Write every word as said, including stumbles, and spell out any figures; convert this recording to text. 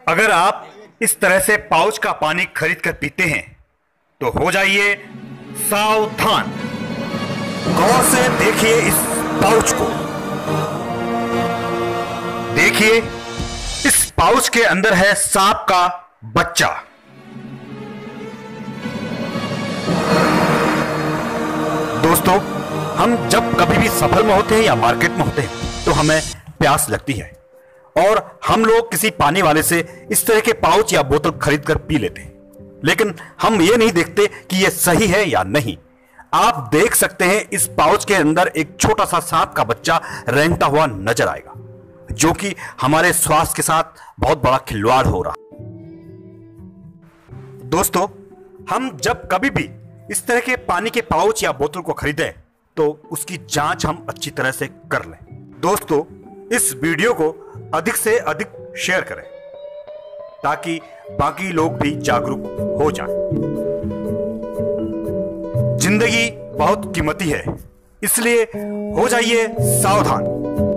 अगर आप इस तरह से पाउच का पानी खरीद कर पीते हैं तो हो जाइए सावधान। गौर से देखिए इस पाउच को। देखिए, इस पाउच के अंदर है सांप का बच्चा। दोस्तों, हम जब कभी भी सफर में होते हैं या मार्केट में होते हैं तो हमें प्यास लगती है और हम लोग किसी पानी वाले से इस तरह के पाउच या बोतल खरीद कर पी लेते हैं, लेकिन हम ये नहीं देखते कि यह सही है या नहीं। आप देख सकते हैं इस पाउच के अंदर एक छोटा सा सांप का बच्चा रेंगता हुआ नजर आएगा, जो कि हमारे स्वास्थ्य के साथ बहुत बड़ा खिलवाड़ हो रहा। दोस्तों, हम जब कभी भी इस तरह के पानी के पाउच या बोतल को खरीदें तो उसकी जांच हम अच्छी तरह से कर लें। दोस्तों, इस वीडियो को अधिक से अधिक शेयर करें ताकि बाकी लोग भी जागरूक हो जाएं। जिंदगी बहुत कीमती है, इसलिए हो जाइए सावधान।